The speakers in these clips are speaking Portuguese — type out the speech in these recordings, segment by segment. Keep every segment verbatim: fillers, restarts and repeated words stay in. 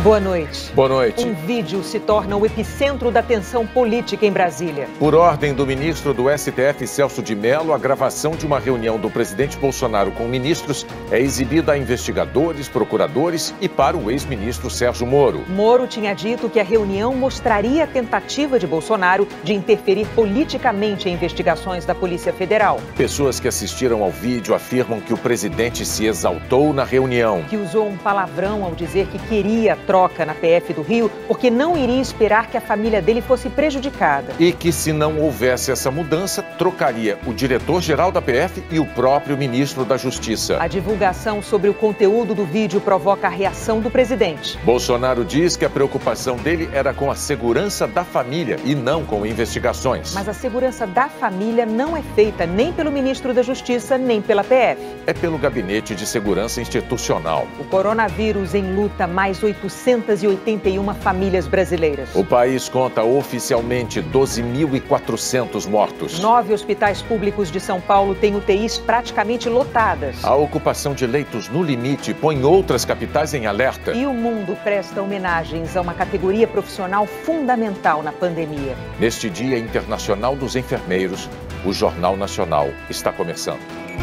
Boa noite. Boa noite. Um vídeo se torna o epicentro da tensão política em Brasília. Por ordem do ministro do S T F, Celso de Mello, a gravação de uma reunião do presidente Bolsonaro com ministros é exibida a investigadores, procuradores e para o ex-ministro Sérgio Moro. Moro tinha dito que a reunião mostraria a tentativa de Bolsonaro de interferir politicamente em investigações da Polícia Federal. Pessoas que assistiram ao vídeo afirmam que o presidente se exaltou na reunião. Que usou um palavrão ao dizer que queria troca na P F do Rio porque não iria esperar que a família dele fosse prejudicada. E que se não houvesse essa mudança, trocaria o diretor-geral da P F e o próprio ministro da Justiça. A divulgação sobre o conteúdo do vídeo provoca a reação do presidente. Bolsonaro diz que a preocupação dele era com a segurança da família e não com investigações. Mas a segurança da família não é feita nem pelo ministro da Justiça, nem pela P F. É pelo Gabinete de Segurança Institucional. O coronavírus enluta mais oitocentas e oitenta e uma famílias brasileiras. O país conta oficialmente doze mil e quatrocentos mortos. Nove hospitais públicos de São Paulo têm U T Is praticamente lotadas. A ocupação de leitos no limite põe outras capitais em alerta. E o mundo presta homenagens a uma categoria profissional fundamental na pandemia. Neste Dia Internacional dos Enfermeiros, o Jornal Nacional está começando.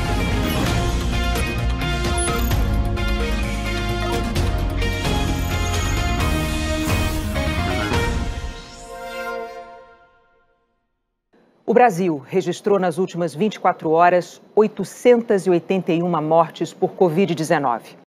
O Brasil registrou nas últimas vinte e quatro horas oitocentas e oitenta e uma mortes por covid dezenove.